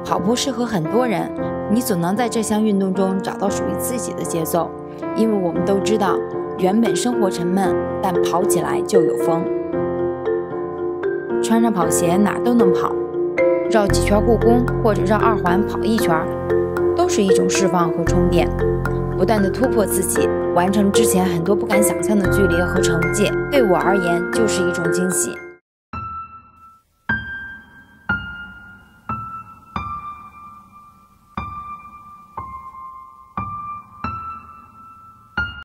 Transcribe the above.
跑步适合很多人，你总能在这项运动中找到属于自己的节奏。因为我们都知道，原本生活沉闷，但跑起来就有风。穿上跑鞋哪儿都能跑，绕几圈故宫或者绕2环跑1圈，都是一种释放和充电。不断的突破自己，完成之前很多不敢想象的距离和成绩，对我而言就是一种惊喜。